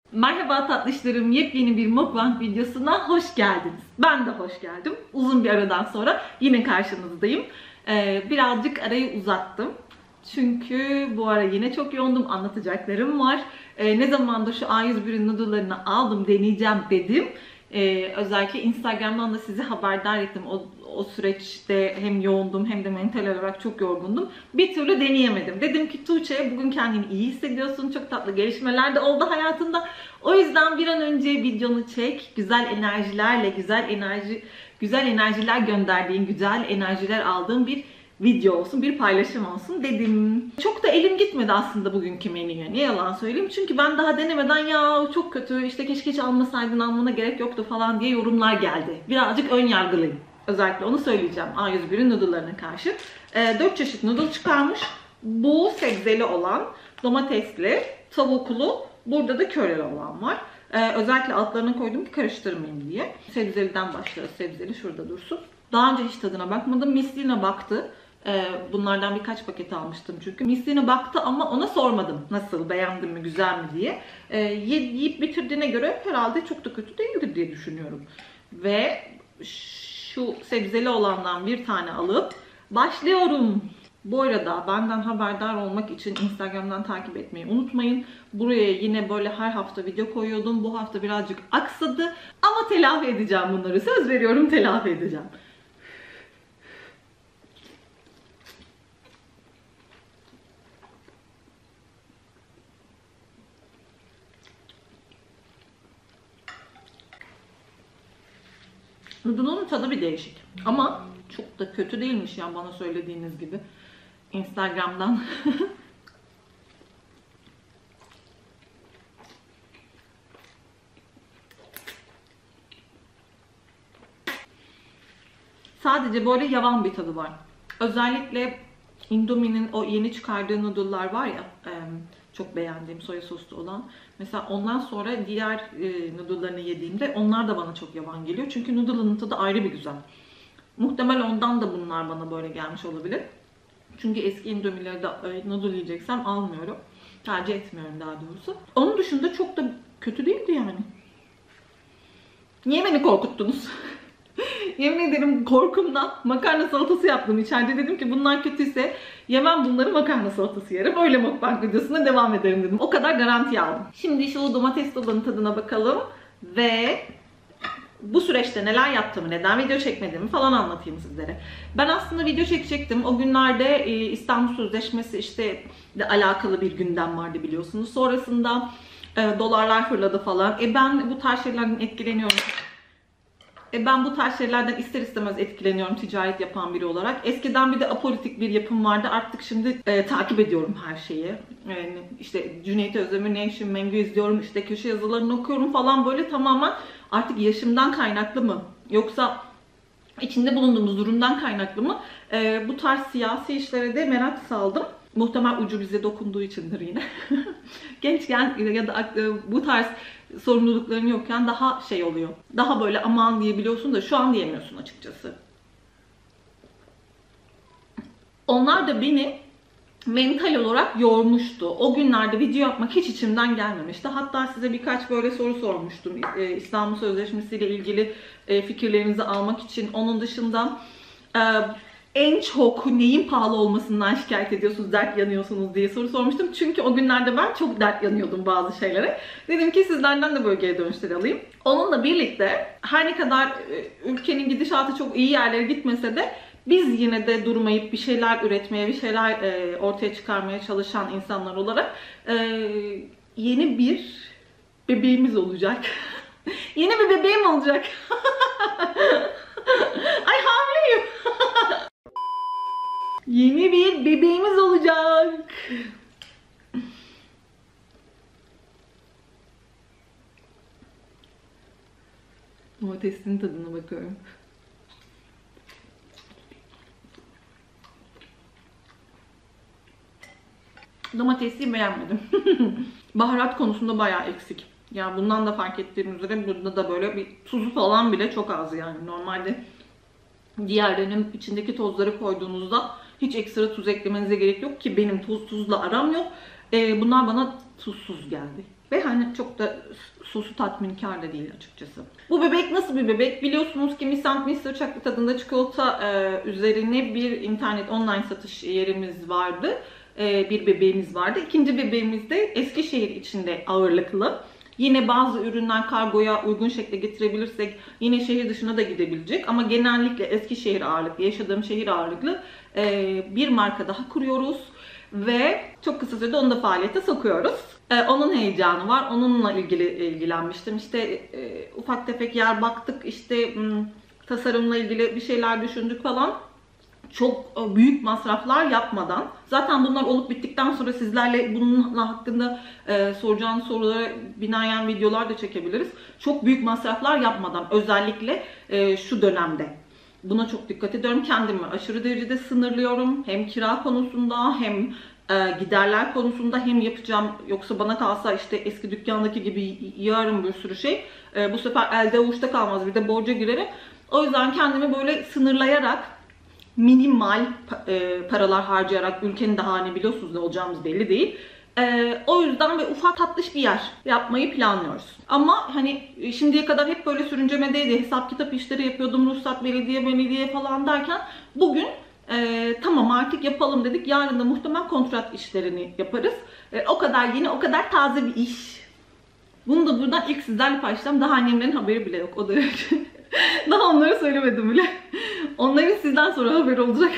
Merhaba tatlışlarım, yepyeni bir mukbang videosuna hoş geldiniz. Ben de hoş geldim. Uzun bir aradan sonra yine karşınızdayım. Birazcık arayı uzattım. Çünkü bu ara yine çok yoğundum, anlatacaklarım var. Ne zamandır şu A101'in noodle'larını aldım, deneyeceğim dedim. Özellikle Instagram'dan da sizi haberdar ettim. O süreçte hem yoğundum hem de mental olarak çok yorgundum. Bir türlü deneyemedim. Dedim ki Tuğçe, bugün kendini iyi hissediyorsun. Çok tatlı gelişmeler de oldu hayatında. O yüzden bir an önce videonu çek. Güzel enerjilerle, güzel enerjiler gönderdiğin, güzel enerjiler aldığın bir video olsun, bir paylaşım olsun dedim. Çok da elim gitmedi aslında bugünkü menüye. Ne yalan söyleyeyim. Çünkü ben daha denemeden ya çok kötü, işte keşke hiç almasaydın, almana gerek yoktu falan diye yorumlar geldi. Birazcık ön yargılıyım. Özellikle onu söyleyeceğim A101'in noodle'larına karşı. 4 çeşit noodle çıkarmış. Bu sebzeli olan, domatesli, tavuklu, burada da köreli olan var. Özellikle altlarına koydum ki karıştırmayayım diye. Sebzeliden başlıyoruz. Sebzeli şurada dursun. Daha önce hiç tadına bakmadım. Misline baktı. Bunlardan birkaç paket almıştım çünkü. Misline baktı ama ona sormadım nasıl, beğendin mi, güzel mi diye. Yiyip bitirdiğine göre herhalde çok da kötü değildir diye düşünüyorum. Ve şu sebzeli olandan bir tane alıp başlıyorum. Bu arada benden haberdar olmak için Instagram'dan takip etmeyi unutmayın. Buraya yine böyle her hafta video koyuyordum. Bu hafta birazcık aksadı ama telafi edeceğim bunları. Söz veriyorum, telafi edeceğim. Noodle'un tadı bir değişik. Ama çok da kötü değilmiş yani bana söylediğiniz gibi. Instagram'dan. Sadece böyle yavan bir tadı var. Özellikle Indomie'nin o yeni çıkardığı noodle'lar var ya, çok beğendiğim soya soslu olan. Mesela ondan sonra diğer noodle'larını yediğimde onlar da bana çok yavan geliyor. Çünkü noodle'ın tadı ayrı bir güzel. Muhtemelen ondan da bunlar bana böyle gelmiş olabilir. Çünkü eski Indomie'leri de noodle yiyeceksem almıyorum. Tercih etmiyorum daha doğrusu. Onun dışında çok da kötü değildi yani. Niye beni korkuttunuz? Yemin ederim korkumdan makarna salatası yaptım içeride. Dedim ki bunlar kötüyse yemem bunları, makarna salatası yerim. Öyle mukbang videosuna devam ederim dedim. O kadar garanti aldım. Şimdi şu domatesli olanın tadına bakalım. Ve bu süreçte neler yaptığımı, neden video çekmediğimi falan anlatayım sizlere. Ben aslında video çekecektim. O günlerde İstanbul Sözleşmesi işte de alakalı bir gündem vardı biliyorsunuz. Sonrasında dolarlar fırladı falan. Ben bu tarz şeylerden etkileniyorum. Ben bu tarz şeylerden ister istemez etkileniyorum ticaret yapan biri olarak. Eskiden bir de apolitik bir yapım vardı. Artık şimdi takip ediyorum her şeyi. İşte Cüneyt Özdemir, Nevşin Mengü izliyorum. İşte köşe yazılarını okuyorum falan, böyle tamamen artık yaşımdan kaynaklı mı? Yoksa içinde bulunduğumuz durumdan kaynaklı mı? Bu tarz siyasi işlere de merak saldım. Muhtemel ucu bize dokunduğu içindir yine. Gençken ya da bu tarz sorumlulukların yokken daha şey oluyor. Daha böyle aman diyebiliyorsun da şu an diyemiyorsun açıkçası. Onlar da beni mental olarak yormuştu. O günlerde video yapmak hiç içimden gelmemişti. Hatta size birkaç böyle soru sormuştum. İstanbul Sözleşmesi ile ilgili fikirlerinizi almak için. Onun dışında en çok neyin pahalı olmasından şikayet ediyorsunuz, dert yanıyorsunuz diye soru sormuştum. Çünkü o günlerde ben çok dert yanıyordum bazı şeylere. Dedim ki sizlerden de böyle geri dönüşler alayım. Onunla birlikte her ne kadar ülkenin gidişatı çok iyi yerlere gitmese de biz yine de durmayıp bir şeyler üretmeye, bir şeyler ortaya çıkarmaya çalışan insanlar olarak yeni bir bebeğimiz olacak. Yeni bir bebeğim olacak. Ay, hamileyim. Yeni bir bebeğimiz olacak. Domatesin tadına bakıyorum. Domatesi beğenmedim. Baharat konusunda bayağı eksik. Yani bundan da fark ettiğim üzere burada da böyle bir tuzu falan bile çok az yani. Normalde diğerlerinin içindeki tozları koyduğunuzda hiç ekstra tuz eklemenize gerek yok ki benim tuzla aram yok. Bunlar bana tuzsuz geldi. Ve hani çok da sosu tatminkar da değil açıkçası. Bu bebek nasıl bir bebek? Biliyorsunuz ki Miss & Mr. Chocolate tadında çikolata üzerine bir internet online satış yerimiz vardı. Bir bebeğimiz vardı. İkinci bebeğimiz de Eskişehir içinde ağırlıklı. Yine bazı ürünler kargoya uygun şekilde getirebilirsek yine şehir dışına da gidebilecek. Ama genellikle Eskişehir ağırlıklı, yaşadığım şehir ağırlıklı bir marka daha kuruyoruz. Ve çok kısa sürede onu da faaliyete sokuyoruz. Onun heyecanı var. Onunla ilgilenmiştim. İşte ufak tefek yer baktık. İşte tasarımla ilgili bir şeyler düşündük falan. Çok büyük masraflar yapmadan. Zaten bunlar olup bittikten sonra sizlerle bunun hakkında soracağınız sorulara binaen videolar da çekebiliriz. Çok büyük masraflar yapmadan özellikle şu dönemde. Buna çok dikkat ediyorum. Kendimi aşırı derecede sınırlıyorum. Hem kira konusunda hem giderler konusunda hem yapacağım. Yoksa bana kalsa işte eski dükkandaki gibi yarın bir sürü şey. Bu sefer elde avuçta kalmaz. Bir de borca girerim. O yüzden kendimi böyle sınırlayarak minimal paralar harcayarak ülkenin daha hani biliyorsunuz ne olacağımız belli değil. O yüzden ve ufak tatlış bir yer yapmayı planlıyoruz. Ama hani şimdiye kadar hep böyle sürüncemedeydi. Hesap kitap işleri yapıyordum. Ruhsat, belediye falan derken bugün tamam artık yapalım dedik. Yarın da muhtemelen kontrat işlerini yaparız. O kadar yeni, o kadar taze bir iş. Bunu da buradan ilk sizlerle paylaşacağım. Daha annemlerin haberi bile yok. O da daha onlara söylemedim bile. Onların sizden sonra haberi olacak.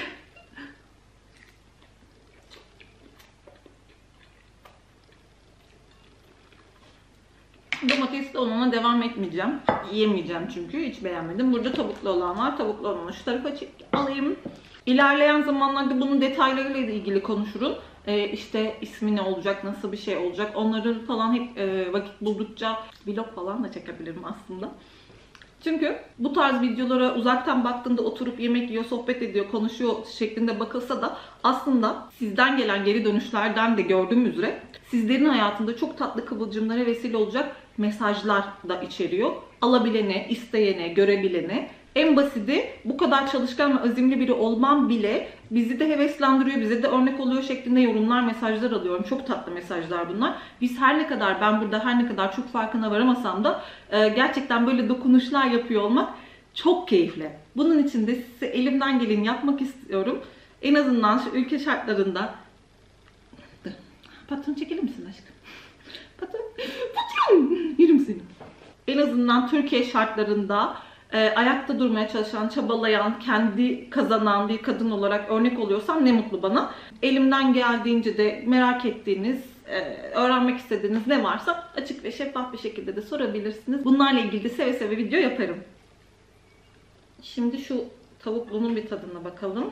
Domatesli olana devam etmeyeceğim. Yiyemeyeceğim çünkü. Hiç beğenmedim. Burada tavuklu olan var. Tavuklu olanı şu tarafa alayım. İlerleyen zamanlarda bunun detaylarıyla ilgili konuşurum. İşte ismi ne olacak, nasıl bir şey olacak. Onları falan hep vakit buldukça vlog falan da çekebilirim aslında. Çünkü bu tarz videolara uzaktan baktığında oturup yemek yiyor, sohbet ediyor, konuşuyor şeklinde bakılsa da aslında sizden gelen geri dönüşlerden de gördüğüm üzere sizlerin hayatında çok tatlı kıvılcımlara vesile olacak mesajlar da içeriyor. Alabilene, isteyene, görebilene. En basiti bu kadar çalışkan ve azimli biri olmam bile bizi de heveslendiriyor, bize de örnek oluyor şeklinde yorumlar, mesajlar alıyorum. Çok tatlı mesajlar bunlar. Biz ben burada her ne kadar çok farkına varamasam da gerçekten böyle dokunuşlar yapıyor olmak çok keyifli. Bunun için de size elimden geleni yapmak istiyorum. En azından şu ülke şartlarında... Patron çekilir misin aşkım? Patron! Yerim seni. En azından Türkiye şartlarında ayakta durmaya çalışan, çabalayan, kendi kazanan bir kadın olarak örnek oluyorsam ne mutlu bana. Elimden geldiğince de merak ettiğiniz, öğrenmek istediğiniz ne varsa açık ve şeffaf bir şekilde de sorabilirsiniz. Bunlarla ilgili de seve seve video yaparım. Şimdi şu tavuklunun bir tadına bakalım.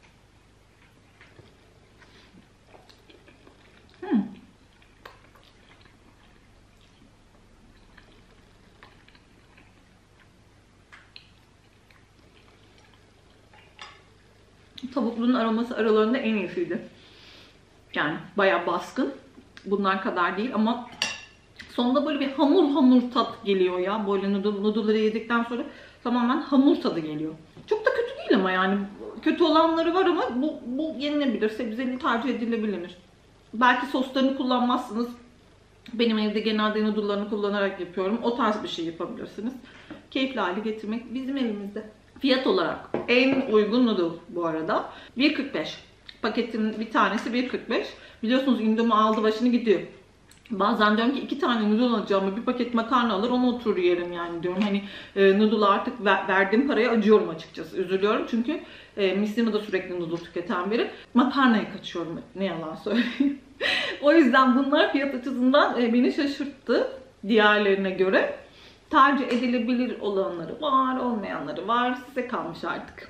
Tavuklunun aroması aralarında en iyisiydi. Yani bayağı baskın. Bunlar kadar değil ama sonunda böyle bir hamur tat geliyor ya. Böyle noodle'ları yedikten sonra tamamen hamur tadı geliyor. Çok da kötü değil ama yani kötü olanları var ama bu yenilebilir. Sebzeli tercih edilebilir. Belki soslarını kullanmazsınız. Benim evde genelde noodle'larını kullanarak yapıyorum. O tarz bir şey yapabilirsiniz. Keyifli hale getirmek bizim elimizde. Fiyat olarak en uygun noodle bu arada 1.45. Paketin bir tanesi 1.45. Biliyorsunuz Indomie aldı başını gidiyor. Bazen diyorum ki 2 tane noodle alacağım, bir paket makarna alır onu oturur yerim yani diyorum. Hani noodle artık verdiğim paraya acıyorum açıkçası. Üzülüyorum çünkü Mislima da sürekli noodle tüketen biri. Makarnaya kaçıyorum ne yalan söyleyeyim. O yüzden bunlar fiyat açısından beni şaşırttı diğerlerine göre. Tercih edilebilir olanları var, olmayanları var. Size kalmış artık.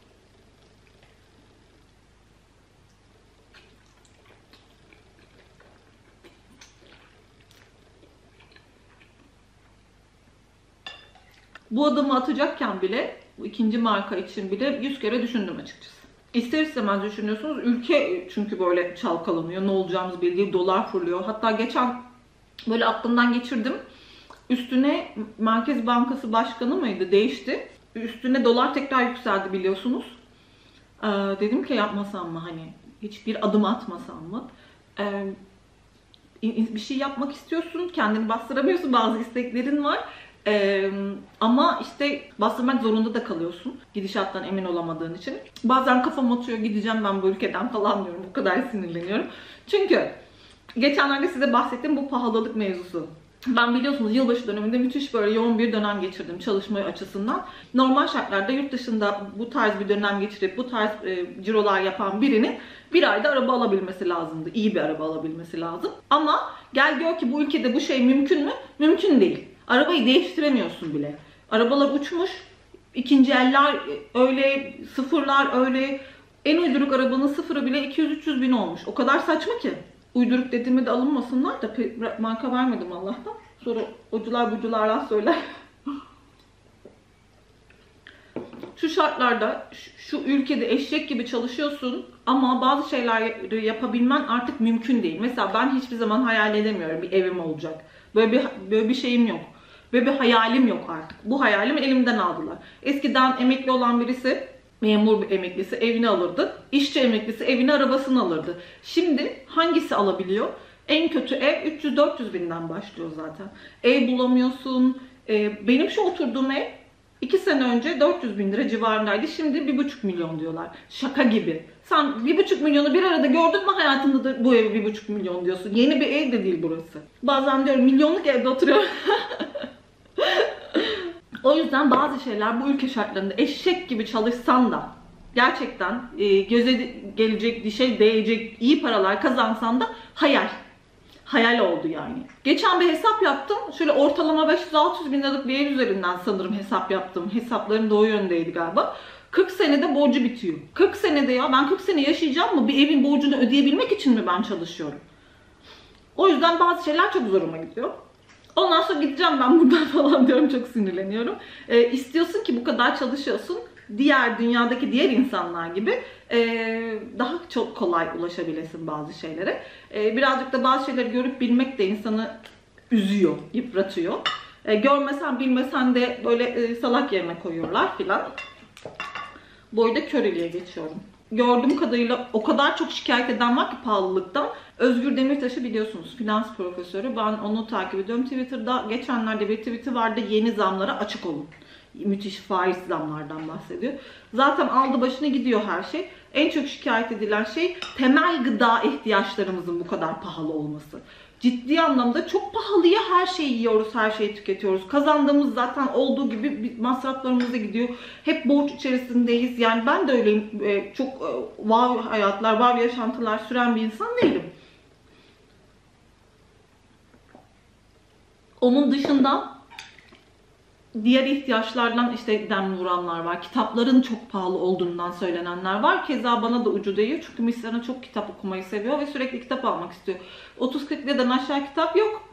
Bu adımı atacakken bile, bu ikinci marka için bile 100 kere düşündüm açıkçası. İster istemez düşünüyorsunuz. Ülke çünkü böyle çalkalanıyor. Ne olacağımız belli değil. Dolar fırlıyor. Hatta geçen böyle aklımdan geçirdim. Üstüne Merkez Bankası Başkanı mıydı? Değişti. Üstüne dolar tekrar yükseldi biliyorsunuz. Dedim ki yapmasam mı hani? Hiçbir adım atmasam mı? bir şey yapmak istiyorsun, kendini bastıramıyorsun, bazı isteklerin var. Ama işte bastırmak zorunda da kalıyorsun. Gidişattan emin olamadığın için. Bazen kafam atıyor, gideceğim ben bu ülkeden falan diyorum. Bu kadar sinirleniyorum. Çünkü geçenlerde size bahsettiğim bu pahalılık mevzusu. Ben biliyorsunuz yılbaşı döneminde müthiş böyle yoğun bir dönem geçirdim çalışma açısından. Normal şartlarda yurt dışında bu tarz bir dönem geçirip bu tarz cirolar yapan birinin bir ayda araba alabilmesi lazımdı. İyi bir araba alabilmesi lazım. Ama gel gör ki bu ülkede bu şey mümkün mü? Mümkün değil. Arabayı değiştiremiyorsun bile. Arabalar uçmuş. İkinci eller öyle, sıfırlar öyle. En uyduruk arabanın sıfırı bile 200-300 bin olmuş. O kadar saçma ki. Uyduruk dediğimi de alınmasınlar da marka vermedim Allah'tan. Sonra ocular bucularla söyler. Şu şartlarda şu ülkede eşek gibi çalışıyorsun ama bazı şeyleri yapabilmen artık mümkün değil. Mesela ben hiçbir zaman hayal edemiyorum bir evim olacak. Böyle bir şeyim yok. Böyle bir hayalim yok artık. Bu hayalimi elimden aldılar. Eskiden emekli olan birisi, memur bir emeklisi evini alırdı. İşçi emeklisi evini, arabasını alırdı. Şimdi hangisi alabiliyor? En kötü ev 300-400 binden başlıyor zaten. Ev bulamıyorsun. Benim şu oturduğum ev 2 sene önce 400 bin lira civarındaydı. Şimdi 1,5 milyon diyorlar. Şaka gibi. Sen 1,5 milyonu bir arada gördün mü hayatında da bu ev 1,5 milyon diyorsun. Yeni bir ev de değil burası. Bazen diyorum milyonluk evde oturuyorum. O yüzden bazı şeyler bu ülke şartlarında eşek gibi çalışsan da gerçekten göze gelecek, dişe değecek iyi paralar kazansan da hayal. Hayal oldu yani. Geçen bir hesap yaptım. Şöyle ortalama 500-600 bin liralık bir ev üzerinden sanırım hesap yaptım. Hesaplarım doğru yöndeydi galiba. 40 senede borcu bitiyor. 40 senede ya ben 40 sene yaşayacağım mı? Bir evin borcunu ödeyebilmek için mi ben çalışıyorum? O yüzden bazı şeyler çok zoruma gidiyor. Ondan sonra gideceğim ben buradan falan diyorum, çok sinirleniyorum. İstiyorsun ki bu kadar çalışıyorsun. Dünyadaki diğer insanlar gibi daha çok kolay ulaşabilesin bazı şeylere. Birazcık da bazı şeyleri görüp bilmek de insanı üzüyor, yıpratıyor. Görmesen bilmesen de böyle salak yerine koyuyorlar filan. Bu arada Köreli'ye geçiyorum. Gördüğüm kadarıyla o kadar çok şikayet eden var ki pahalılıktan. Özgür Demirtaş'ı biliyorsunuz, finans profesörü. Ben onu takip ediyorum Twitter'da. Geçenlerde bir tweet'i vardı, yeni zamlara açık olun. Müthiş faiz zamlardan bahsediyor. Zaten aldı başına gidiyor her şey. En çok şikayet edilen şey temel gıda ihtiyaçlarımızın bu kadar pahalı olması. Ciddi anlamda çok pahalıya her şeyi yiyoruz, her şeyi tüketiyoruz. Kazandığımız zaten olduğu gibi masraflarımıza gidiyor. Hep borç içerisindeyiz. Yani ben de öyleyim. Çok wow hayatlar, wow yaşantılar süren bir insan değilim. Onun dışında diğer ihtiyaçlardan işte dem vuranlar var. Kitapların çok pahalı olduğundan söylenenler var. Keza bana da ucu değiyor. Çünkü Misra'na çok kitap okumayı seviyor ve sürekli kitap almak istiyor. 30-40 liradan aşağı kitap yok.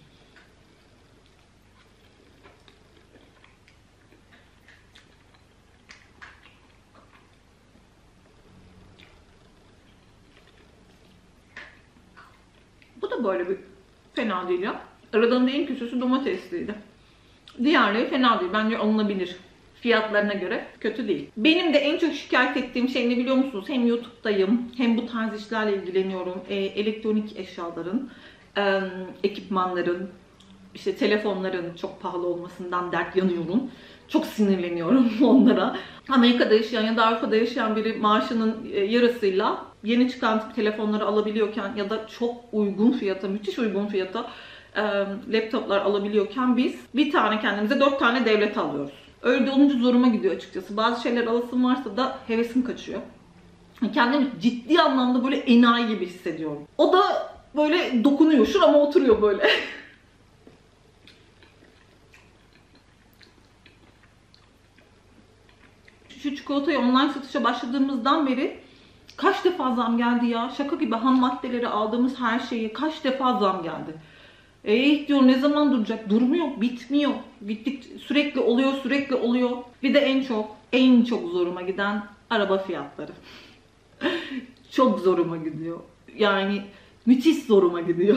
Bu da böyle bir fena değil ya. Aralarında en kötüsü domatesliydi. Diğerleri fena değil. Bence alınabilir. Fiyatlarına göre kötü değil. Benim de en çok şikayet ettiğim şey ne biliyor musunuz? Hem YouTube'dayım hem bu tarz işlerle ilgileniyorum. Elektronik eşyaların, ekipmanların, işte telefonların çok pahalı olmasından dert yanıyorum. Çok sinirleniyorum onlara. Amerika'da yaşayan ya da Avrupa'da yaşayan biri maaşının yarısıyla yeni çıkan telefonları alabiliyorken ya da çok uygun fiyata, müthiş uygun fiyata laptoplar alabiliyorken biz bir tane kendimize 4 tane devlet alıyoruz. Öyle de olunca zoruma gidiyor açıkçası. Bazı şeyler alasım varsa da hevesim kaçıyor. Kendimi ciddi anlamda böyle enayi gibi hissediyorum. O da böyle dokunuyor. Şurama oturuyor böyle. Şu çikolatayı online satışa başladığımızdan beri kaç defa zam geldi ya. Şaka gibi ham maddeleri aldığımız her şeyi kaç defa zam geldi. Diyor ne zaman duracak? Durmuyor, bitmiyor. Sürekli oluyor, sürekli oluyor. Bir de en çok zoruma giden araba fiyatları. Çok zoruma gidiyor. Yani müthiş zoruma gidiyor.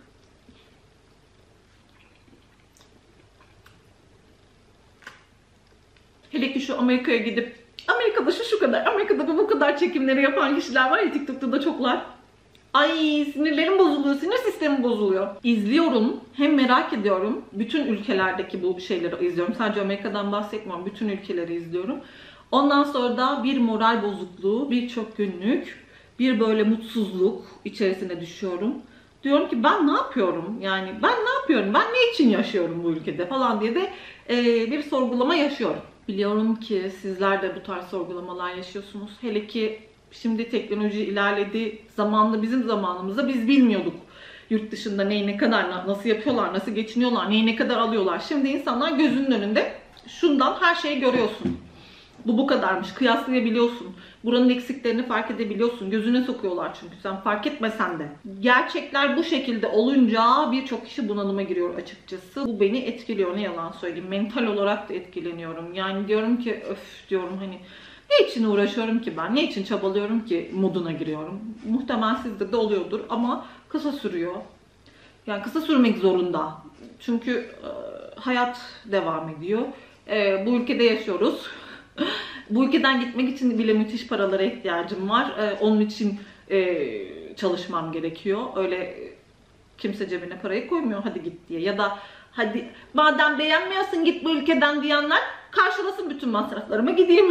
Hele ki şu Amerika'ya gidip Amerika'da şu kadar, Amerika'da bu kadar çekimleri yapan kişiler var ya, TikTok'ta da çoklar. Ay sinirlerim bozuluyor, sinir sistemim bozuluyor. İzliyorum, hem merak ediyorum. Bütün ülkelerdeki bu şeyleri izliyorum. Sadece Amerika'dan bahsetmiyorum, bütün ülkeleri izliyorum. Ondan sonra da bir moral bozukluğu, birçok günlük, bir böyle mutsuzluk içerisine düşüyorum. Diyorum ki ben ne yapıyorum? Yani ben ne yapıyorum? Ben ne için yaşıyorum bu ülkede falan diye de bir sorgulama yaşıyorum. Biliyorum ki sizler de bu tarz sorgulamalar yaşıyorsunuz. Hele ki şimdi teknoloji ilerledi. Zamanında, bizim zamanımızda biz bilmiyorduk. Yurt dışında neyi ne kadar, nasıl yapıyorlar, nasıl geçiniyorlar, neyi ne kadar alıyorlar. Şimdi insanlar gözünün önünde şundan her şeyi görüyorsun. Bu kadarmış, kıyaslayabiliyorsun. Buranın eksiklerini fark edebiliyorsun. Gözüne sokuyorlar çünkü sen fark etmesen de. Gerçekler bu şekilde olunca birçok kişi bunalıma giriyor açıkçası. Bu beni etkiliyor, ne yalan söyleyeyim. Mental olarak da etkileniyorum. Yani diyorum ki öf diyorum, hani ne için uğraşıyorum ki ben? Ne için çabalıyorum ki moduna giriyorum? Muhtemelen sizde de oluyordur ama kısa sürüyor. Yani kısa sürmek zorunda. Çünkü hayat devam ediyor. Bu ülkede yaşıyoruz. Bu ülkeden gitmek için bile müthiş paralara ihtiyacım var. Onun için çalışmam gerekiyor. Öyle kimse cebine parayı koymuyor hadi git diye. Ya da hadi madem beğenmiyorsun git bu ülkeden diyenler karşılasın bütün masraflarımı, gideyim.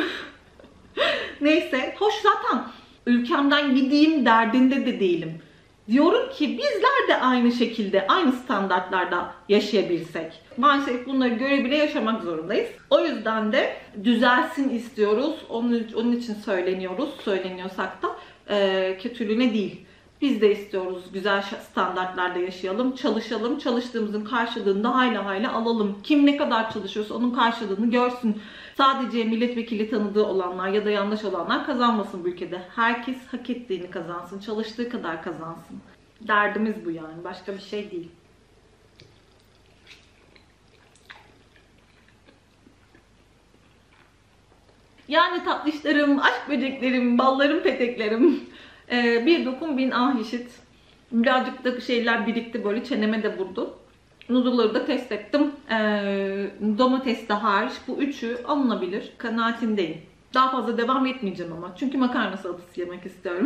Neyse, hoş zaten ülkemden gideyim derdinde de değilim. Diyorum ki bizler de aynı şekilde, aynı standartlarda yaşayabilsek. Maalesef bunları göre bile yaşamak zorundayız. O yüzden de düzelsin istiyoruz. Onun için söyleniyorsak da kötülüğüne değil. Biz de istiyoruz güzel standartlarda yaşayalım, çalışalım, çalıştığımızın karşılığını hayli alalım. Kim ne kadar çalışıyorsa onun karşılığını görsün. Sadece milletvekili tanıdığı olanlar ya da yandaş olanlar kazanmasın bu ülkede. Herkes hak ettiğini kazansın, çalıştığı kadar kazansın. Derdimiz bu yani, başka bir şey değil. Yani tatlışlarım, aşk böceklerim, ballarım, peteklerim. Bir dokun bin ah işit. Birazcık da şeyler birikti, böyle çeneme de vurdu. Noodle'ları da test ettim. Domates de hariç bu üçü alınabilir. Kanaatindeyim. Daha fazla devam etmeyeceğim ama. Çünkü makarna salatası yemek istiyorum.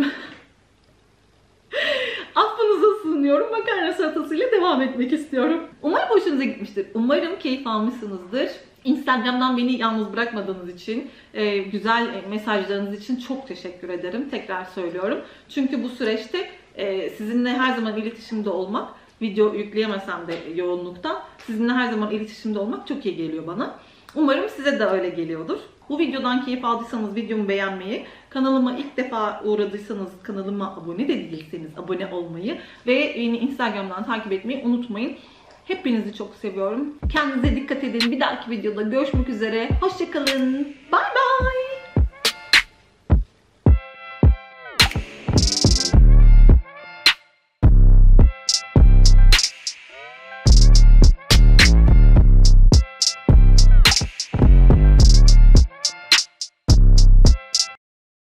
Affınıza sığınıyorum. Makarna salatasıyla devam etmek istiyorum. Umarım hoşunuza gitmiştir. Umarım keyif almışsınızdır. Instagram'dan beni yalnız bırakmadığınız için, güzel mesajlarınız için çok teşekkür ederim. Tekrar söylüyorum. Çünkü bu süreçte sizinle her zaman iletişimde olmak, video yükleyemesem de yoğunlukta, sizinle her zaman iletişimde olmak çok iyi geliyor bana. Umarım size de öyle geliyordur. Bu videodan keyif aldıysanız videomu beğenmeyi, kanalıma ilk defa uğradıysanız kanalıma abone de değilseniz abone olmayı ve beni Instagram'dan takip etmeyi unutmayın. Hepinizi çok seviyorum. Kendinize dikkat edin. Bir dahaki videoda görüşmek üzere. Hoşça kalın. Bay bay.